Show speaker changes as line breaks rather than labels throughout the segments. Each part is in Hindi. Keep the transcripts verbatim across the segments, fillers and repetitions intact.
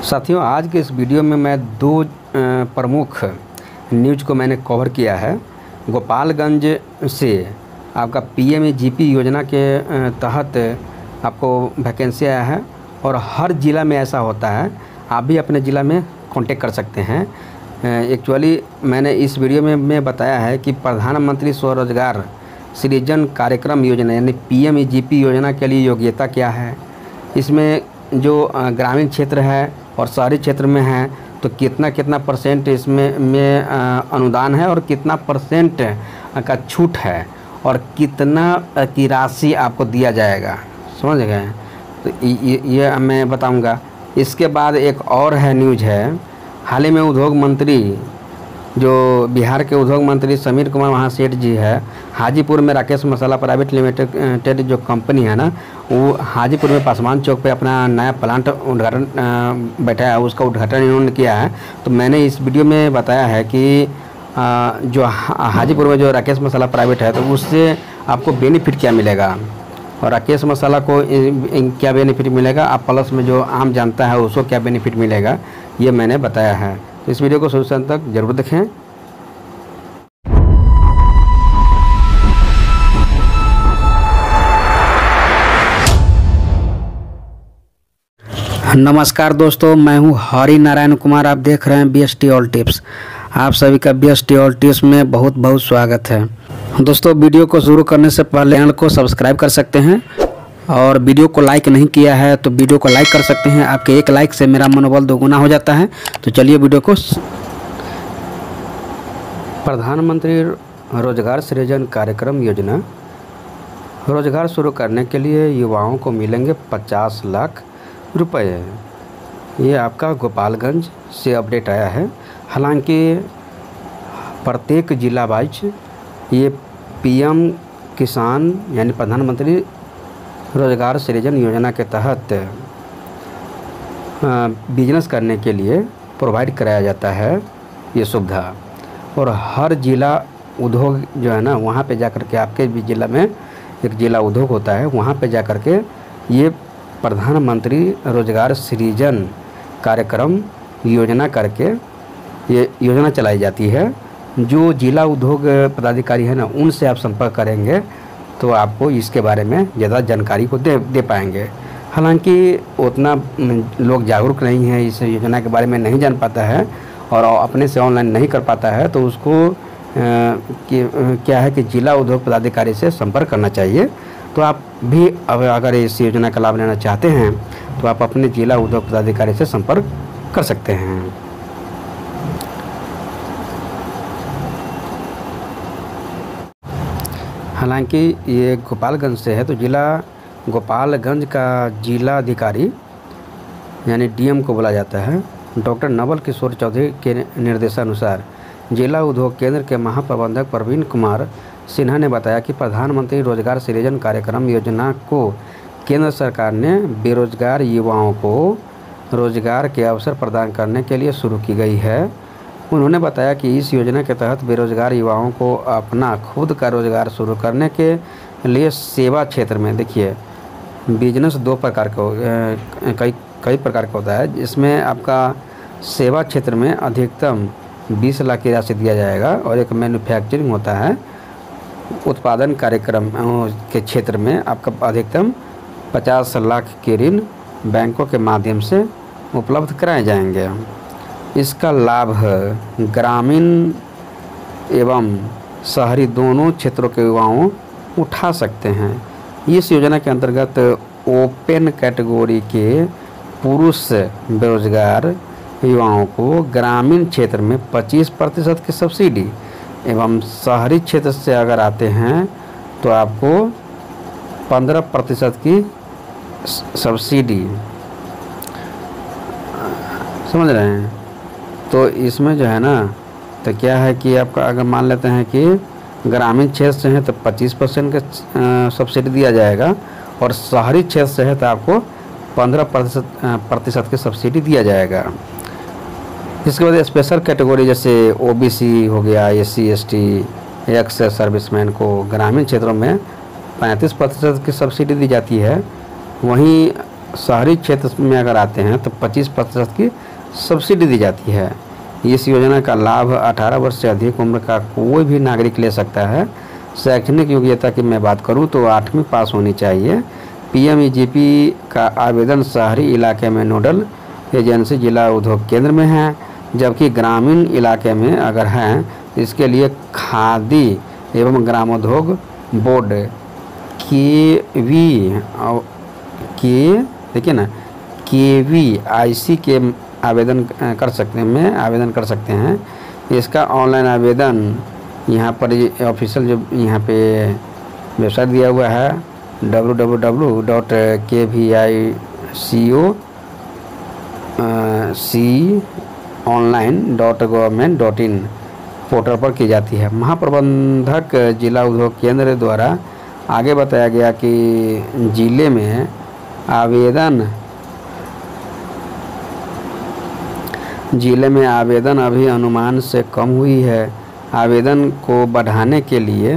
साथियों, आज के इस वीडियो में मैं दो प्रमुख न्यूज़ को मैंने कवर किया है। गोपालगंज से आपका पीएमजीपी योजना के तहत आपको वैकेंसी आया है और हर ज़िला में ऐसा होता है। आप भी अपने ज़िला में कांटेक्ट कर सकते हैं। एक्चुअली मैंने इस वीडियो में मैं बताया है कि प्रधानमंत्री स्वरोजगार सृजन कार्यक्रम योजना यानी पीएमजीपी योजना के लिए योग्यता क्या है, इसमें जो ग्रामीण क्षेत्र है और शहरी क्षेत्र में है तो कितना कितना परसेंट इसमें में अनुदान है और कितना परसेंट का छूट है और कितना की राशि आपको दिया जाएगा, समझ गए। तो ये, ये मैं बताऊंगा। इसके बाद एक और है न्यूज़ है, हाल ही में उद्योग मंत्री जो बिहार के उद्योग मंत्री समीर कुमार महासेठ जी है, हाजीपुर में राकेश मसाला प्राइवेट लिमिटेड जो कंपनी है ना, वो हाजीपुर में पासवान चौक पे अपना नया प्लांट उद्घाटन बैठा है, उसका उद्घाटन इन्होंने किया है। तो मैंने इस वीडियो में बताया है कि जो हाजीपुर में जो राकेश मसाला प्राइवेट है तो उससे आपको बेनिफिट क्या मिलेगा और राकेश मसाला को क्या बेनिफिट मिलेगा, आप प्लस में जो आम जनता है उसको क्या बेनिफिट मिलेगा, ये मैंने बताया है। तो इस वीडियो को शुरू से अंत तक जरूर देखें। नमस्कार दोस्तों, मैं हूं हरि नारायण कुमार। आप देख रहे हैं B S T all tips. आप सभी का B S T all tips में बहुत बहुत स्वागत है। दोस्तों, वीडियो को शुरू करने से पहले चैनल को सब्सक्राइब कर सकते हैं और वीडियो को लाइक नहीं किया है तो वीडियो को लाइक कर सकते हैं। आपके एक लाइक से मेरा मनोबल दोगुना हो जाता है। तो चलिए वीडियो को। प्रधानमंत्री रोजगार सृजन कार्यक्रम योजना, रोजगार शुरू करने के लिए युवाओं को मिलेंगे पचास लाख रुपए। ये आपका गोपालगंज से अपडेट आया है। हालांकि प्रत्येक जिला वाइज ये पीएम किसान यानी प्रधानमंत्री रोजगार सृजन योजना के तहत बिजनेस करने के लिए प्रोवाइड कराया जाता है ये सुविधा। और हर जिला उद्योग जो है ना, वहाँ पे जाकर के आपके भी ज़िला में एक जिला उद्योग होता है, वहाँ पे जाकर के ये प्रधानमंत्री रोजगार सृजन कार्यक्रम योजना करके ये योजना चलाई जाती है। जो जिला उद्योग पदाधिकारी है ना, उनसे आप संपर्क करेंगे तो आपको इसके बारे में ज़्यादा जानकारी को दे दे पाएंगे। हालांकि उतना लोग जागरूक नहीं है, इस योजना के बारे में नहीं जान पाता है और अपने से ऑनलाइन नहीं कर पाता है, तो उसको कि, क्या है कि जिला उद्योग पदाधिकारी से संपर्क करना चाहिए। तो आप भी अगर इस योजना का लाभ लेना चाहते हैं तो आप अपने जिला उद्योग पदाधिकारी से संपर्क कर सकते हैं। हालांकि ये गोपालगंज से है तो जिला गोपालगंज का जिला अधिकारी यानी डीएम को बोला जाता है। डॉक्टर नवल किशोर चौधरी के निर्देशानुसार जिला उद्योग केंद्र के महाप्रबंधक प्रवीण कुमार सिन्हा ने बताया कि प्रधानमंत्री रोजगार सृजन कार्यक्रम योजना को केंद्र सरकार ने बेरोजगार युवाओं को रोजगार के अवसर प्रदान करने के लिए शुरू की गई है। उन्होंने बताया कि इस योजना के तहत बेरोजगार युवाओं को अपना खुद का रोजगार शुरू करने के लिए सेवा क्षेत्र में, देखिए बिजनेस दो प्रकार का कई कई प्रकार का होता है। इसमें आपका सेवा क्षेत्र में अधिकतम बीस लाख की राशि दिया जाएगा और एक मैन्युफैक्चरिंग होता है, उत्पादन कार्यक्रम के क्षेत्र में आपका अधिकतम पचास लाख के ऋण बैंकों के माध्यम से उपलब्ध कराए जाएंगे। इसका लाभ ग्रामीण एवं शहरी दोनों क्षेत्रों के युवाओं उठा सकते हैं। इस योजना के अंतर्गत ओपन कैटेगरी के पुरुष बेरोजगार युवाओं को ग्रामीण क्षेत्र में पच्चीस प्रतिशत की सब्सिडी एवं शहरी क्षेत्र से अगर आते हैं तो आपको पंद्रह प्रतिशत की सब्सिडी, समझ रहे हैं। तो इसमें जो है ना, तो क्या है कि आपका अगर मान लेते हैं कि ग्रामीण क्षेत्र से है तो पच्चीस परसेंट का सब्सिडी दिया जाएगा और शहरी क्षेत्र से है तो आपको पंद्रह प्रतिशत प्रतिशत की सब्सिडी दिया जाएगा। इसके बाद स्पेशल कैटेगरी जैसे ओबीसी हो गया, एससी एसटी, एक्स सर्विसमैन को ग्रामीण क्षेत्रों में पैंतीस प्रतिशत की सब्सिडी दी जाती है। वहीं शहरी क्षेत्र में अगर आते हैं तो पच्चीस प्रतिशत की सब्सिडी दी जाती है। इस योजना का लाभ अठारह वर्ष से अधिक उम्र का कोई भी नागरिक ले सकता है। शैक्षणिक योग्यता की मैं बात करूं तो आठवीं पास होनी चाहिए। पीएमईजीपी का आवेदन शहरी इलाके में नोडल एजेंसी जिला उद्योग केंद्र में है, जबकि ग्रामीण इलाके में अगर हैं इसके लिए खादी एवं ग्रामोद्योग बोर्ड के वी के देखिए ना के वी आई सी के आवेदन कर सकते हैं में आवेदन कर सकते हैं। इसका ऑनलाइन आवेदन यहाँ पर ऑफिशियल जो यहाँ पे वेबसाइट दिया हुआ है W W W dot K V I C O C online dot government dot in portal पर की जाती है। महाप्रबंधक जिला उद्योग केंद्र द्वारा आगे बताया गया कि जिले में आवेदन जिले में आवेदन अभी अनुमान से कम हुई है। आवेदन को बढ़ाने के लिए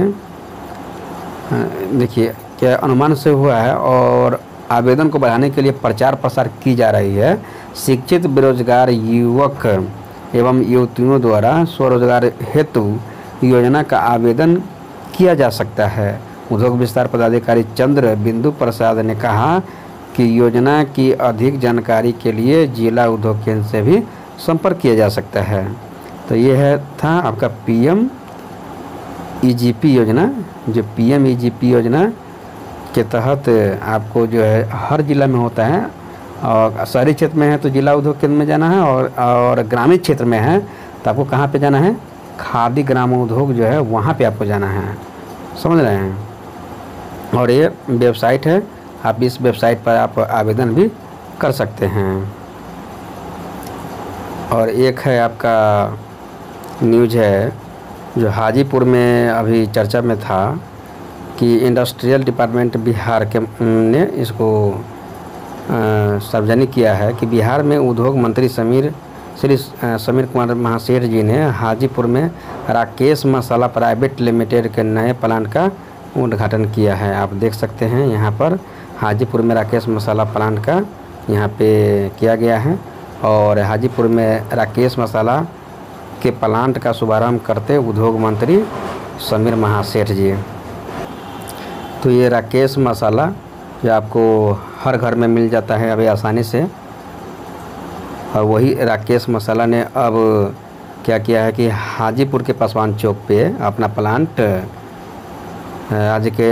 देखिए क्या अनुमान से हुआ है और आवेदन को बढ़ाने के लिए प्रचार प्रसार की जा रही है। शिक्षित बेरोजगार युवक एवं युवतियों द्वारा स्वरोजगार हेतु योजना का आवेदन किया जा सकता है। उद्योग विस्तार पदाधिकारी चंद्र बिंदु प्रसाद ने कहा कि योजना की अधिक जानकारी के लिए जिला उद्योग केंद्र से भी संपर्क किया जा सकता है। तो ये है था आपका पीएम ईजीपी योजना, जो पीएम ईजीपी योजना के तहत आपको जो है हर जिला में होता है। और शहरी क्षेत्र में है तो जिला उद्योग केंद्र में जाना है, और और ग्रामीण क्षेत्र में है तो आपको कहाँ पे जाना है, खादी ग्राम उद्योग जो है वहाँ पे आपको जाना है। समझ रहे हैं। और ये वेबसाइट है, आप इस वेबसाइट पर आप आवेदन भी कर सकते हैं। और एक है आपका न्यूज़ है जो हाजीपुर में अभी चर्चा में था कि इंडस्ट्रियल डिपार्टमेंट बिहार के ने इसको सार्वजनिक किया है कि बिहार में उद्योग मंत्री समीर श्री समीर कुमार महासेठ जी ने हाजीपुर में राकेश मसाला प्राइवेट लिमिटेड के नए प्लांट का उद्घाटन किया है। आप देख सकते हैं यहाँ पर हाजीपुर में राकेश मसाला प्लांट का यहाँ पे किया गया है। और हाजीपुर में राकेश मसाला के प्लांट का शुभारंभ करते उद्योग मंत्री समीर महासेठ जी। तो ये राकेश मसाला जो आपको हर घर में मिल जाता है अभी आसानी से, और वही राकेश मसाला ने अब क्या किया है कि हाजीपुर के पासवान चौक पे अपना प्लांट आज के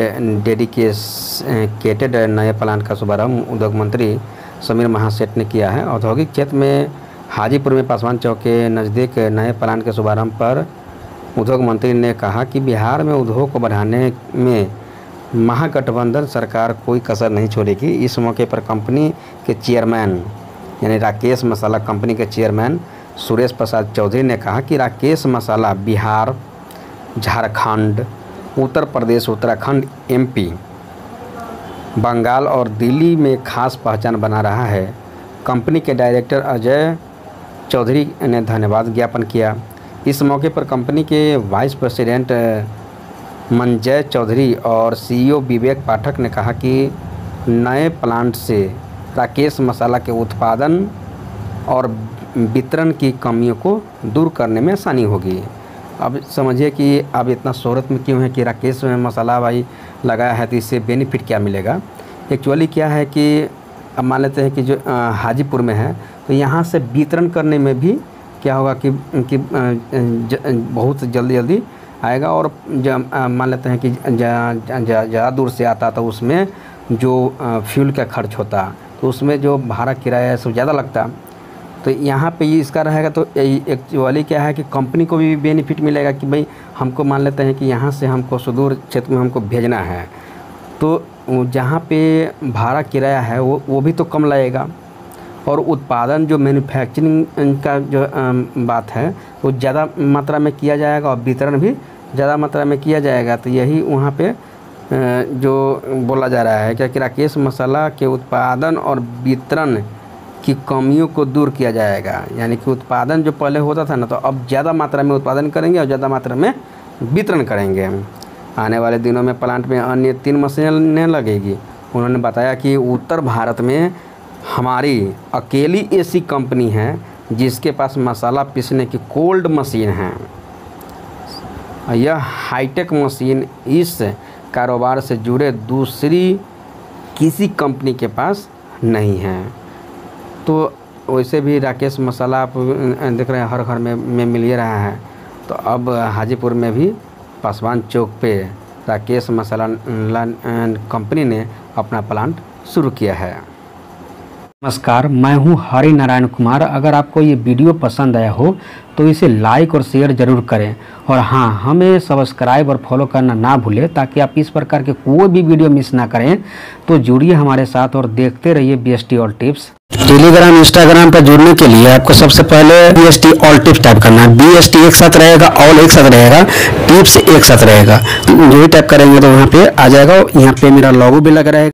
डेडिकेटेड नए प्लांट का शुभारंभ उद्योग मंत्री समीर महासेठ ने किया है। औद्योगिक क्षेत्र में हाजीपुर में पासवान चौक के नज़दीक नए प्लांट के शुभारंभ पर उद्योग मंत्री ने कहा कि बिहार में उद्योग को बढ़ाने में महागठबंधन सरकार कोई कसर नहीं छोड़ेगी। इस मौके पर कंपनी के चेयरमैन यानी राकेश मसाला कंपनी के चेयरमैन सुरेश प्रसाद चौधरी ने कहा कि राकेश मसाला बिहार, झारखंड, उत्तर प्रदेश, उत्तराखंड, एमपी, बंगाल और दिल्ली में खास पहचान बना रहा है। कंपनी के डायरेक्टर अजय चौधरी ने धन्यवाद ज्ञापन किया। इस मौके पर कंपनी के वाइस प्रेसिडेंट मंजय चौधरी और सीईओ विवेक पाठक ने कहा कि नए प्लांट से राकेश मसाला के उत्पादन और वितरण की कमियों को दूर करने में आसानी होगी। अब समझिए कि अब इतना शोहरत में क्यों है कि राकेश में मसाला भाई लगाया है, तो इससे बेनिफिट क्या मिलेगा। एक्चुअली क्या है कि अब मान लेते हैं कि जो हाजीपुर में है तो यहाँ से वितरण करने में भी क्या होगा कि, कि ज, बहुत जल्दी जल्दी आएगा। और मान लेते हैं कि ज़्यादा दूर से आता तो उसमें जो फ्यूल का खर्च होता तो उसमें जो भाड़ा किराया है सब ज़्यादा लगता। तो यहाँ पे ये इसका रहेगा तो एक्चुअली क्या है कि कंपनी को भी बेनिफिट मिलेगा कि भाई हमको मान लेते हैं कि यहाँ से हमको सुदूर क्षेत्र में हमको भेजना है तो जहाँ पे भाड़ा किराया है वो वो भी तो कम लगेगा। और उत्पादन जो मैन्युफैक्चरिंग का जो बात है वो ज़्यादा मात्रा में किया जाएगा और वितरण भी ज़्यादा मात्रा में किया जाएगा। तो यही वहाँ पे जो बोला जा रहा है क्या कि राकेश मसाला के उत्पादन और वितरण की कमियों को दूर किया जाएगा। यानी कि उत्पादन जो पहले होता था ना तो अब ज़्यादा मात्रा में उत्पादन करेंगे और ज़्यादा मात्रा में वितरण करेंगे। आने वाले दिनों में प्लांट में अन्य तीन मशीनें लगेगी। उन्होंने बताया कि उत्तर भारत में हमारी अकेली ऐसी कंपनी है जिसके पास मसाला पीसने की कोल्ड मशीन है। यह हाईटेक मशीन इस कारोबार से जुड़े दूसरी किसी कंपनी के पास नहीं है। तो वैसे भी राकेश मसाला आप देख रहे हैं हर घर में, में मिल ही रहा है। तो अब हाजीपुर में भी पासवान चौक पे राकेश मसाला कंपनी ने अपना प्लांट शुरू किया है। नमस्कार, मैं हूं हरि नारायण कुमार। अगर आपको ये वीडियो पसंद आया हो तो इसे लाइक और शेयर ज़रूर करें, और हाँ, हमें सब्सक्राइब और फॉलो करना ना भूलें ताकि आप इस प्रकार के कोई भी वीडियो मिस ना करें। तो जुड़िए हमारे साथ और देखते रहिए B S T all tips. Telegram Instagram पर जुड़ने के लिए आपको सबसे पहले B S T all tips type करना है। बी एस टी एक साथ रहेगा, ऑल एक साथ रहेगा, टिप्स एक साथ रहेगा। जो ही टाइप करेंगे तो वहाँ पे आ जाएगा। यहाँ पे मेरा लोगो भी लग रहा है।